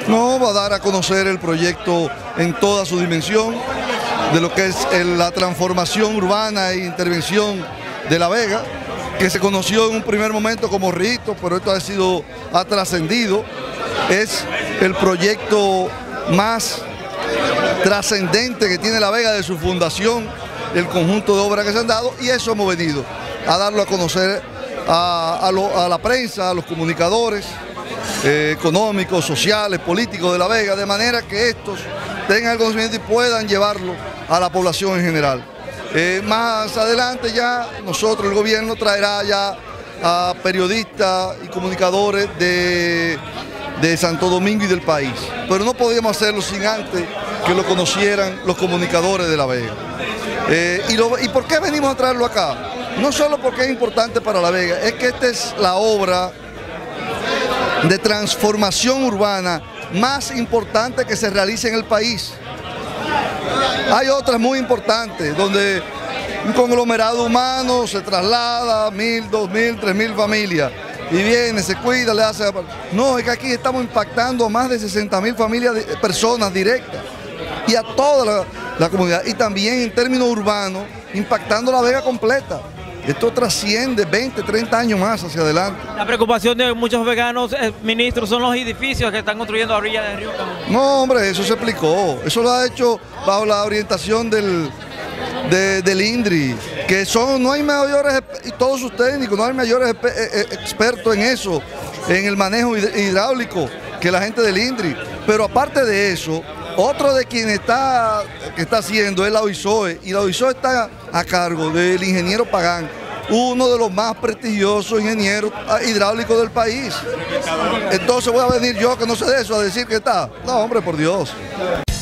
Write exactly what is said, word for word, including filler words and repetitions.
No, va a dar a conocer el proyecto en toda su dimensión, de lo que es el, la transformación urbana e intervención de La Vega, que se conoció en un primer momento como Rito, pero esto ha sido, ha trascendido. Es el proyecto más trascendente que tiene La Vega de su fundación, el conjunto de obras que se han dado, y eso hemos venido a darlo a conocer a, a, lo, a la prensa, a los comunicadores eh, económicos, sociales, políticos de La Vega, de manera que estos tengan el conocimiento y puedan llevarlo a la población en general. Eh, más adelante ya nosotros, el gobierno, traerá ya a periodistas y comunicadores de, de Santo Domingo y del país, pero no podíamos hacerlo sin antes que lo conocieran los comunicadores de La Vega. Eh, y, lo, ¿Y por qué venimos a traerlo acá? No solo porque es importante para La Vega, es que esta es la obra de transformación urbana más importante que se realiza en el país. Hay otras muy importantes, donde un conglomerado humano se traslada, mil, dos mil, tres mil familias, y viene, se cuida, le hace... No, es que aquí estamos impactando a más de sesenta mil familias, de personas directas, y a toda la, la comunidad, y también en términos urbanos, impactando La Vega completa. Esto trasciende veinte, treinta años más hacia adelante. La preocupación de muchos veganos, eh, ministros, son los edificios que están construyendo a orilla del río Camuy. No, hombre, eso se explicó. Eso lo ha hecho bajo la orientación del, de, del INDRI, que son, no hay mayores, y todos sus técnicos, no hay mayores expertos en eso, en el manejo hidráulico, que la gente del INDRI. Pero aparte de eso, otro de quien está, que está haciendo es la OISOE, y la OISOE está a cargo del ingeniero Pagán, uno de los más prestigiosos ingenieros hidráulicos del país. Entonces voy a venir yo, que no sé de eso, a decir que está. No, hombre, por Dios.